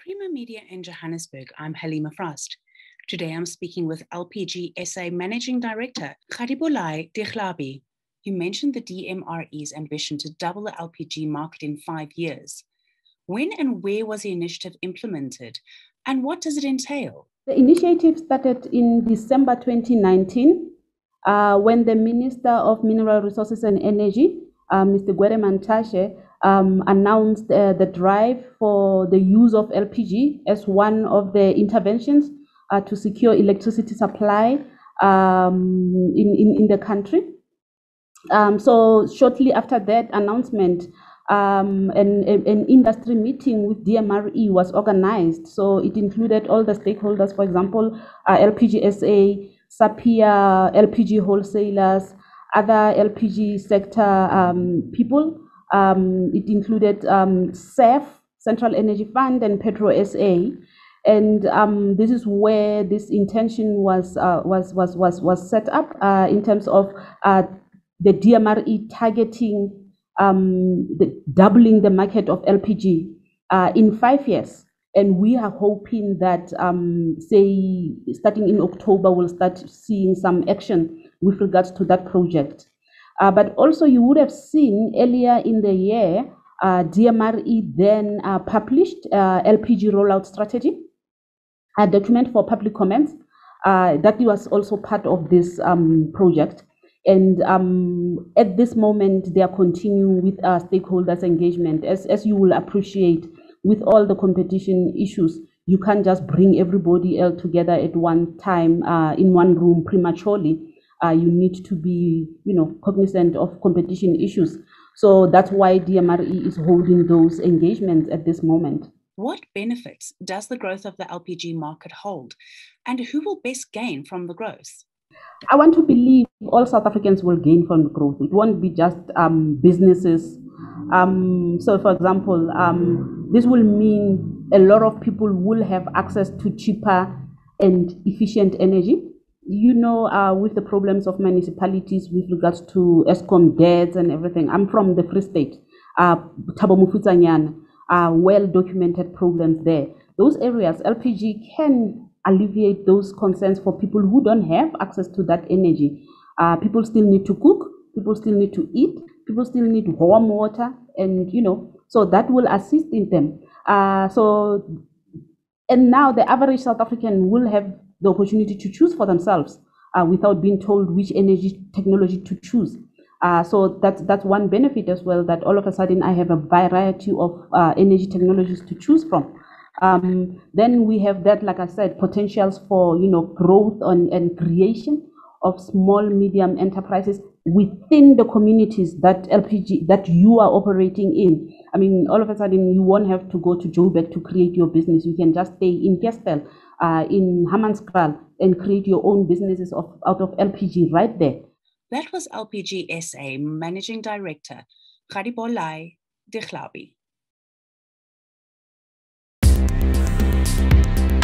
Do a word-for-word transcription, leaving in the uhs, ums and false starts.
Creamer Media in Johannesburg, I'm Halima Frost. Today I'm speaking with L P G S A Managing Director, Khadibolai Dichlabi, who mentioned the D M R E's ambition to double the L P G market in five years. When and where was the initiative implemented, and what does it entail? The initiative started in December twenty nineteen uh, when the Minister of Mineral Resources and Energy, uh, Mister Gwede Mantashe, um, announced uh, the drive for the use of L P G as one of the interventions uh, to secure electricity supply um, in, in, in the country. Um, so shortly after that announcement, um, an, an industry meeting with D M R E was organized. So it included all the stakeholders, for example, uh, L P G S A, SAPIA, L P G wholesalers, other L P G sector um, people. Um, it included um, S E F, Central Energy Fund, and Petro S A. And um, this is where this intention was uh, was was was was set up uh, in terms of uh, the D M R E targeting um, the doubling the market of L P G uh, in five years. And we are hoping that, um, say, starting in October, we'll start seeing some action with regards to that project. Uh, but also, you would have seen earlier in the year, uh, D M R E then uh, published uh, L P G rollout strategy, a document for public comments. Uh, that was also part of this um, project. And um, at this moment, they are continuing with our stakeholders' engagement. As, as you will appreciate, with all the competition issues, you can't just bring everybody else together at one time uh, in one room prematurely. Uh, you need to be, you know, cognizant of competition issues. So that's why D M R E is holding those engagements at this moment. What benefits does the growth of the L P G market hold, and who will best gain from the growth? I want to believe all South Africans will gain from the growth. It won't be just um, businesses. Um, so, for example, um, this will mean a lot of people will have access to cheaper and efficient energy. You know, uh, with the problems of municipalities with regards to Eskom debts and everything. I'm from the Free State, uh, Thabo Mofokeng, uh, well-documented problems there. Those areas, L P G can alleviate those concerns for people who don't have access to that energy. Uh, people still need to cook, people still need to eat, people still need warm water, and you know, so that will assist in them. Uh, so, and now the average South African will have the opportunity to choose for themselves uh, without being told which energy technology to choose. Uh, so that's that's one benefit as well, that all of a sudden I have a variety of uh, energy technologies to choose from. Um, then we have that, like I said, potentials for, you know, growth on, and creation of small, medium enterprises within the communities that L P G, that you are operating in. I mean, all of a sudden you won't have to go to Joburg to create your business. You can just stay in Kerstel, uh, in Hammanskraal, and create your own businesses of, out of L P G right there. That was L P G S A Managing Director, Khadibolai Dichlabi.